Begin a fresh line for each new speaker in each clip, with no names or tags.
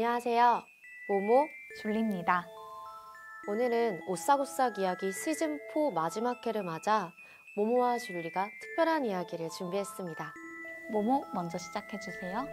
안녕하세요. 모모
줄리입니다.
오늘은 오싹오싹 이야기 시즌4 마지막 회를 맞아 모모와 줄리가 특별한 이야기를 준비했습니다.
모모 먼저 시작해주세요.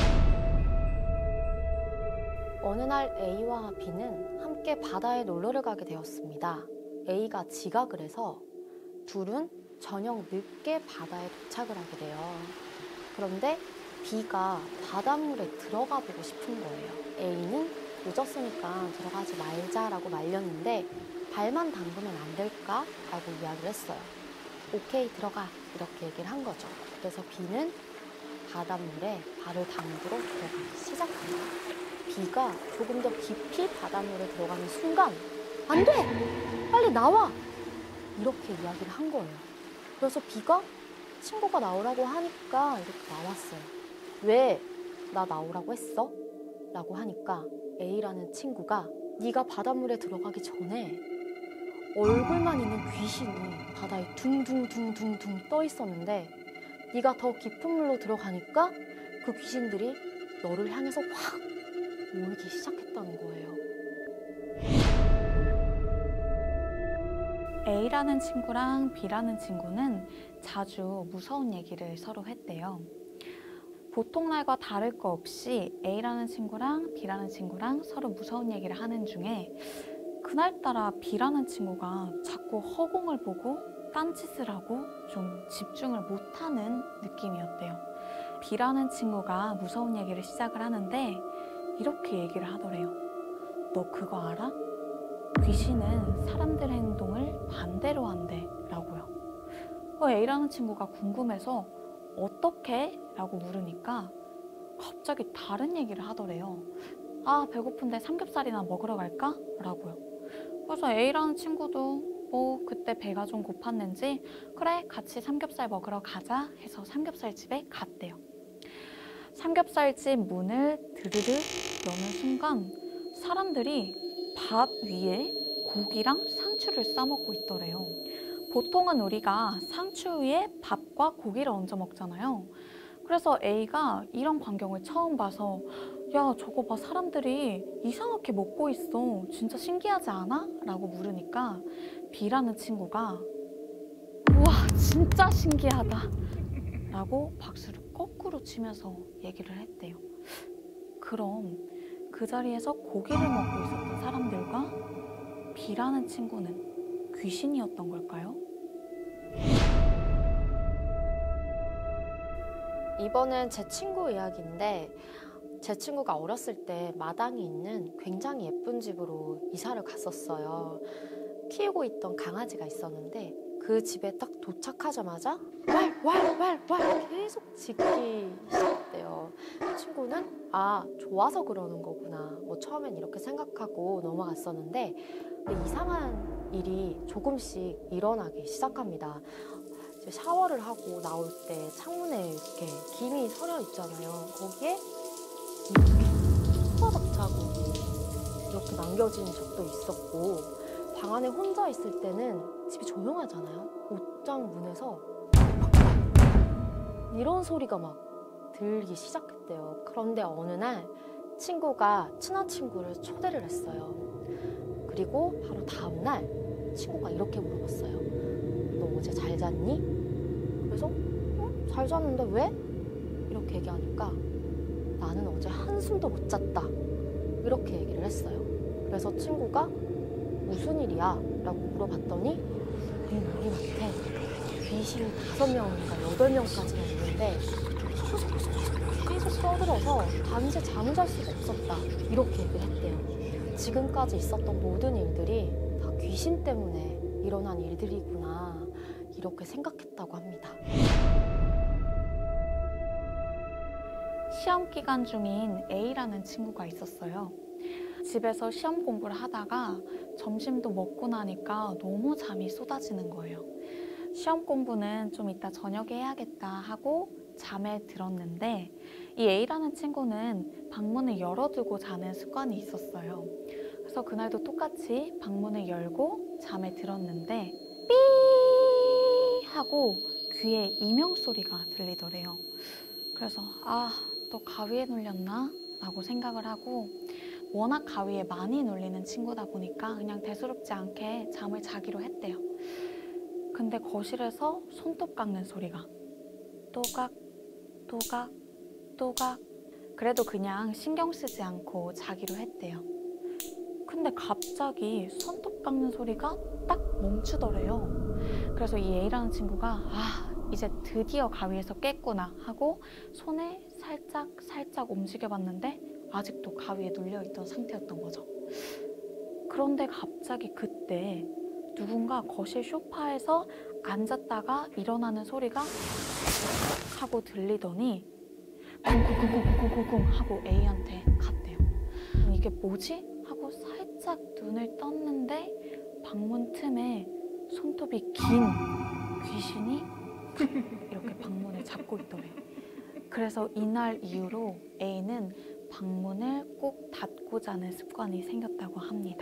어느 날 A와 B는 함께 바다에 놀러를 가게 되었습니다. A가 지각을 해서 둘은 저녁 늦게 바다에 도착을 하게 돼요. 그런데 B가 바닷물에 들어가 보고 싶은 거예요. A는 늦었으니까 들어가지 말자라고 말렸는데 발만 담그면 안 될까? 라고 이야기를 했어요. 오케이, 들어가. 이렇게 얘기를 한 거죠. 그래서 B는 바닷물에 발을 담그러 들어가기 시작합니다. B가 조금 더 깊이 바닷물에 들어가는 순간 안 돼! 빨리 나와! 이렇게 이야기를 한 거예요. 그래서 B가 친구가 나오라고 하니까 이렇게 나왔어요. 왜 나 나오라고 했어? 라고 하니까 A라는 친구가 네가 바닷물에 들어가기 전에 얼굴만 있는 귀신이 바다에 둥둥둥둥둥 떠 있었는데 네가 더 깊은 물로 들어가니까 그 귀신들이 너를 향해서 확 모이기 시작했다는 거예요.
A라는 친구랑 B라는 친구는 자주 무서운 얘기를 서로 했대요. 보통 날과 다를 거 없이 A라는 친구랑 B라는 친구랑 서로 무서운 얘기를 하는 중에 그날따라 B라는 친구가 자꾸 허공을 보고 딴짓을 하고 좀 집중을 못하는 느낌이었대요. B라는 친구가 무서운 얘기를 시작을 하는데 이렇게 얘기를 하더래요. 너 그거 알아? 귀신은 사람들의 행동을 반대로 한대 라고요. A라는 친구가 궁금해서 어떻게? 라고 물으니까 갑자기 다른 얘기를 하더래요. 아, 배고픈데 삼겹살이나 먹으러 갈까? 라고요. 그래서 A라는 친구도 그때 배가 좀 고팠는지 그래, 같이 삼겹살 먹으러 가자 해서 삼겹살집에 갔대요. 삼겹살집 문을 드르르 여는 순간 사람들이 밥 위에 고기랑 상추를 싸먹고 있더래요. 보통은 우리가 상추 위에 밥과 고기를 얹어 먹잖아요. 그래서 A가 이런 광경을 처음 봐서 야, 저거 봐, 사람들이 이상하게 먹고 있어. 진짜 신기하지 않아? 라고 물으니까 B라는 친구가 우와, 진짜 신기하다 라고 박수를 거꾸로 치면서 얘기를 했대요. 그럼 그 자리에서 고기를 먹고 있었던 사람들과 B라는 친구는 귀신이었던 걸까요?
이번엔 제 친구 이야기인데 제 친구가 어렸을 때 마당이 있는 굉장히 예쁜 집으로 이사를 갔었어요. 키우고 있던 강아지가 있었는데 그 집에 딱 도착하자마자 왈왈왈왈 계속 짖기 시작했대요. 친구는 좋아서 그러는 거구나. 처음엔 이렇게 생각하고 넘어갔었는데 이상한 일이 조금씩 일어나기 시작합니다. 샤워를 하고 나올 때 창문에 이렇게 김이 서려 있잖아요. 거기에 손바닥 자국이 이렇게 남겨진 적도 있었고, 방 안에 혼자 있을 때는 집이 조용하잖아요. 옷장 문에서 이런 소리가 막 들리기 시작했대요. 그런데 어느 날 친한 친구를 초대를 했어요. 그리고 바로 다음 날 친구가 이렇게 물어봤어요. 너 어제 잘 잤니? 그래서 잘 잤는데 왜? 이렇게 얘기하니까 나는 어제 한숨도 못 잤다. 이렇게 얘기를 했어요. 그래서 친구가 무슨 일이야? 라고 물어봤더니 우리 밭에 귀신이 5명인가 8명까지나 있는데 계속 떠들어서 밤새 잠을 잘 수가 없었다. 이렇게 얘기를 했대요. 지금까지 있었던 모든 일들이 다 귀신 때문에 일어난 일들이구나. 이렇게 생각했다고 합니다.
시험 기간 중인 A라는 친구가 있었어요. 집에서 시험 공부를 하다가 점심도 먹고 나니까 너무 잠이 쏟아지는 거예요. 시험 공부는 좀 이따 저녁에 해야겠다 하고 잠에 들었는데 이 A라는 친구는 방문을 열어두고 자는 습관이 있었어요. 그래서 그날도 똑같이 방문을 열고 잠에 들었는데 삐 하고 귀에 이명 소리가 들리더래요. 그래서 또 가위에 눌렸나? 라고 생각을 하고 워낙 가위에 많이 눌리는 친구다 보니까 그냥 대수롭지 않게 잠을 자기로 했대요. 근데 거실에서 손톱 깎는 소리가 또각 또각 또각. 그래도 그냥 신경 쓰지 않고 자기로 했대요. 근데 갑자기 손톱 깎는 소리가 딱 멈추더래요. 그래서 이 A라는 친구가 이제 드디어 가위에서 깼구나 하고 손을 살짝 움직여봤는데 아직도 가위에 눌려있던 상태였던 거죠. 그런데 갑자기 그때 누군가 거실 소파에서 앉았다가 일어나는 소리가 하고 들리더니 쿵쿵쿵쿵쿵쿵쿵 하고 A한테 갔대요. 이게 뭐지? 하고 살짝 눈을 떴는데 방문 틈에 손톱이 긴 귀신이 이렇게 방문을 잡고 있더래요. 그래서 이날 이후로 A는 방문을 꼭 닫고 자는 습관이 생겼다고 합니다.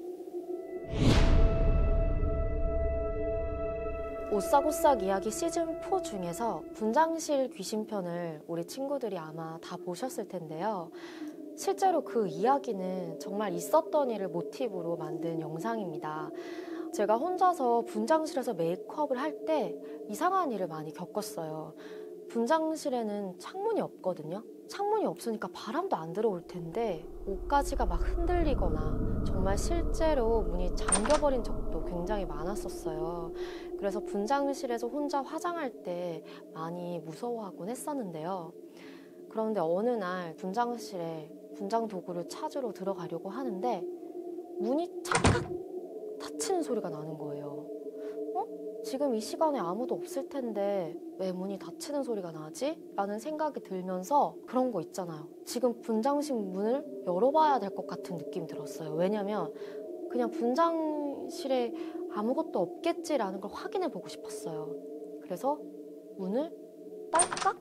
오싹오싹 이야기 시즌4 중에서 분장실 귀신편을 우리 친구들이 아마 다 보셨을 텐데요. 실제로 그 이야기는 정말 있었던 일을 모티브로 만든 영상입니다. 제가 혼자서 분장실에서 메이크업을 할 때 이상한 일을 많이 겪었어요. 분장실에는 창문이 없거든요. 창문이 없으니까 바람도 안 들어올 텐데 옷가지가 막 흔들리거나 정말 실제로 문이 잠겨버린 적도 굉장히 많았었어요. 그래서 분장실에서 혼자 화장할 때 많이 무서워하곤 했었는데요. 그런데 어느 날 분장실에 분장 도구를 찾으러 들어가려고 하는데 문이 찰칵 닫히는 소리가 나는 거예요. 지금 이 시간에 아무도 없을 텐데 왜 문이 닫히는 소리가 나지? 라는 생각이 들면서 그런 거 있잖아요. 지금 분장실 문을 열어봐야 될 것 같은 느낌이 들었어요. 왜냐면 그냥 분장실에 아무것도 없겠지라는 걸 확인해 보고 싶었어요. 그래서 문을 딸깍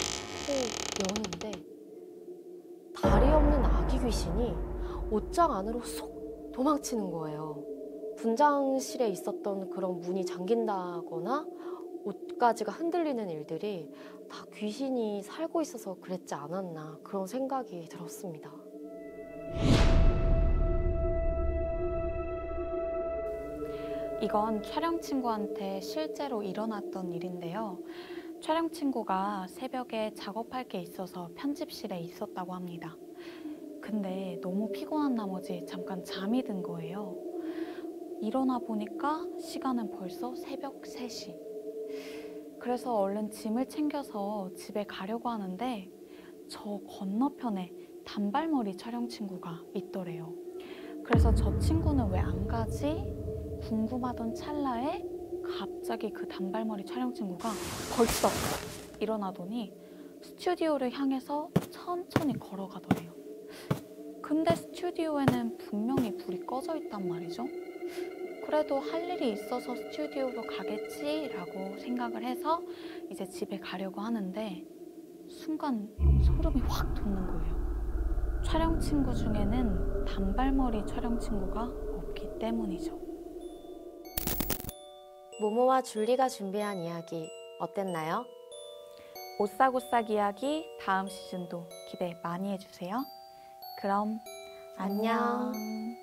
여는데 다리 없는 아기 귀신이 옷장 안으로 쏙 도망치는 거예요. 분장실에 있었던 그런 문이 잠긴다거나 옷가지가 흔들리는 일들이 다 귀신이 살고 있어서 그랬지 않았나 그런 생각이 들었습니다.
이건 촬영 친구한테 실제로 일어났던 일인데요. 촬영 친구가 새벽에 작업할 게 있어서 편집실에 있었다고 합니다. 근데 너무 피곤한 나머지 잠깐 잠이 든 거예요. 일어나 보니까 시간은 벌써 새벽 3시. 그래서 얼른 짐을 챙겨서 집에 가려고 하는데 저 건너편에 단발머리 촬영 친구가 있더래요. 그래서 저 친구는 왜 안 가지? 궁금하던 찰나에 갑자기 그 단발머리 촬영 친구가 벌떡 일어나더니 스튜디오를 향해서 천천히 걸어가더래요. 근데 스튜디오에는 분명히 불이 꺼져 있단 말이죠. 그래도 할 일이 있어서 스튜디오로 가겠지라고 생각을 해서 이제 집에 가려고 하는데 순간 소름이 확 돋는 거예요. 촬영 친구 중에는 단발머리 촬영 친구가 없기 때문이죠.
모모와 줄리가 준비한 이야기 어땠나요?
오싹오싹 이야기 다음 시즌도 기대 많이 해주세요. 그럼 안녕.